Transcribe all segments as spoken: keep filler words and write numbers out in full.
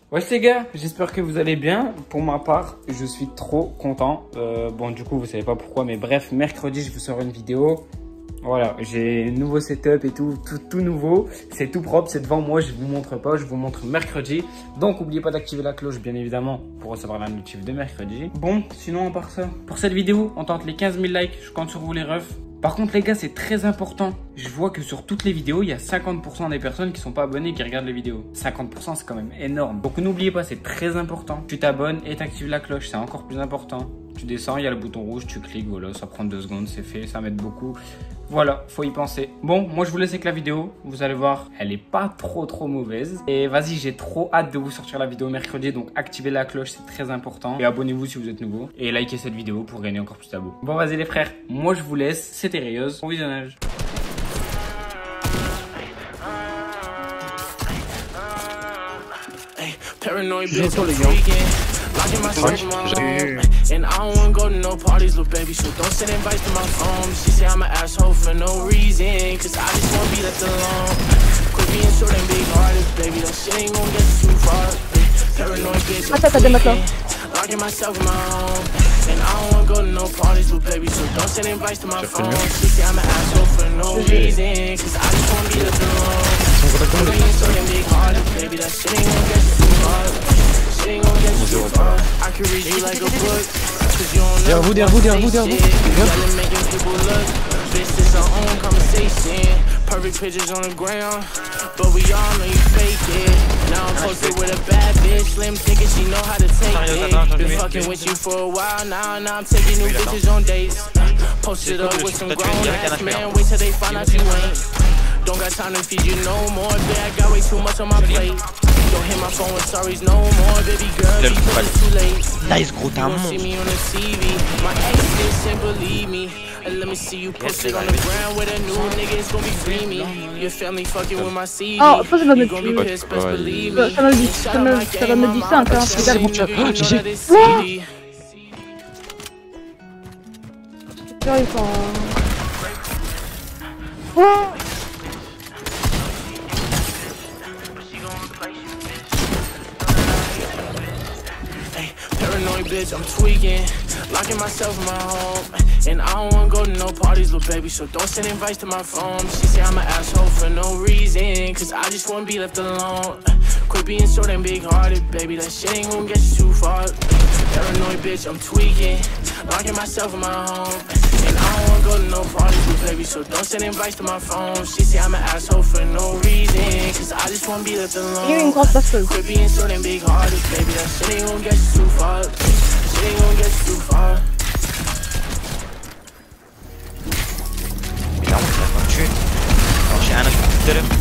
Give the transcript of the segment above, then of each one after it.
Ouais les gars, j'espère que vous allez bien. Pour ma part, je suis trop content. Euh, bon du coup, vous savez pas pourquoi, mais bref, mercredi, je vous sors une vidéo. Voilà, j'ai un nouveau setup et tout, tout, tout nouveau. C'est tout propre, c'est devant moi, je vous montre pas, je vous montre mercredi. Donc, n'oubliez pas d'activer la cloche, bien évidemment, pour recevoir la notif de mercredi. Bon, sinon, à part ça, pour cette vidéo, on tente les quinze mille likes, je compte sur vous les refs. Par contre les gars, c'est très important. Je vois que sur toutes les vidéos, il y a cinquante pour cent des personnes qui sont pas abonnées et qui regardent les vidéos. cinquante pour cent c'est quand même énorme. Donc n'oubliez pas, c'est très important. Tu t'abonnes et t'actives la cloche, c'est encore plus important. Tu descends, il y a le bouton rouge, tu cliques, voilà, ça prend deux secondes, c'est fait, ça m'aide beaucoup. Voilà, faut y penser. Bon, moi je vous laisse avec la vidéo, vous allez voir, elle est pas trop trop mauvaise. Et vas-y, j'ai trop hâte de vous sortir la vidéo mercredi, donc activez la cloche, c'est très important. Et abonnez-vous si vous êtes nouveau. Et likez cette vidéo pour gagner encore plus d'abos. Bon, vas-y les frères, moi je vous laisse, c'était Rieuse, bon visionnage. J'ai sur les gars. And I don't wanna go to no parties, little baby, so don't send invites to my phone. She say I'm an asshole for no reason, cause I just wanna be left alone. Quit being so damn big hearted, baby, that shit ain't gonna get too far. Paranoid bitch, I'm tweaking, locking myself in my home. And I don't wanna go to no parties, little baby, so don't send invites to my phone. She say I'm an asshole for no reason, cause I just wanna be left alone. Quit being so damn big hearted, baby, that shit ain't gonna get too far. Derrière vous, derrière vous, derrière vous, derrière Perfect pictures on the ground, but we all know you fake it. Now I'm posted with a bad bitch, slim thinking she know how to take it. Been fucking with you for a while now, now I'm taking new bitches on dates. Posted up with some grown ass man, wait till they find out you ain't. Don't got time to feed you no more, babe, I got way too much on my plate. Don't hit my phone with sorries no more, baby girl, because it's too late. Nice gros t'as un see me on the T V, my ex didn't believe me. And let me see you posted on the ground with a new nigga, it's gonna be creamy. Your family fucking with my C V. Oh, ça va me gonna be pissed, best believe me. Ça va me dire ça, me, ça va me dire ça encore. C'est bon, tu vois. J'ai. Sérieux, enfin. Oh. Paranoid bitch, I'm tweaking, locking myself in my home. And I don't wanna go to no parties, little baby, so don't send invites to my phone. She say I'm an asshole for no reason, cause I just wanna be left alone. Quit being so damn big hearted, baby, that shit ain't gonna get you too far. Paranoid bitch, I'm tweaking, locking myself in my home. And I don't wanna go to no parties, little baby, so don't send invites to my phone. She say I'm an asshole for no reason, cause I just wanna be left alone. Quit being so damn big hearted, baby, that shit ain't gonna get you too far. Shit ain't gonna get you too far. Putain, on s'est pas tué. Alors j'ai un autre tout à l'heure.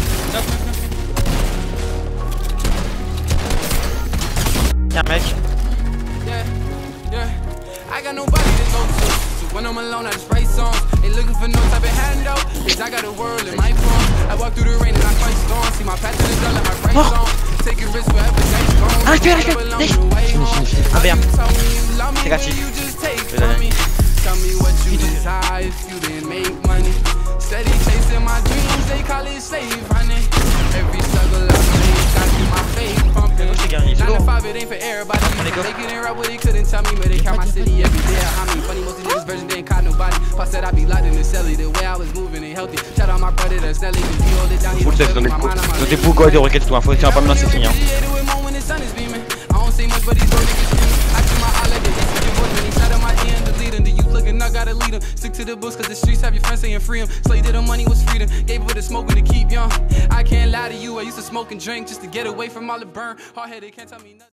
Y'a un mec. Yeah, yeah. I got nobody to go to. When I'm alone, I just write songs. Ain't looking for no type of handout. Cause I got a world in my palm. I walk through the rain and I fight storms. See my path to the door like my friends on. Taking risks wherever they's gone. Arrête, arrête, arrête. Ah merde. C'est gratuit. Tell me what you desire if you didn't make money. Steady chasing my dreams, they call it slave running. Every struggle I made, got to my faith pumping. nine to five, it ain't for everybody. Making it right, but they couldn't tell me, but they count my city every day. I mean, funny, most of these versions, they ain't caught nobody. Pop said I be locked in the celly, the way I was moving and healthy. Shout out my brother, that's Nelly, cause he hold it down. Full test, dans des pots, quoi, des requêtes, tout. Faut faire pas maintenant, c'est fini. I don't say much, but these bro niggas scream. I keep my eye like they just your voice when he shot at my end, deleting. Do you looking? I gotta lead them. Stick to the books, cause the streets have your friends saying free them. Slave to the money was freedom. Gave it the smoking to keep young. I can't lie to you, I used to smoke and drink just to get away from all the burn. Hard headed, can't tell me nothing.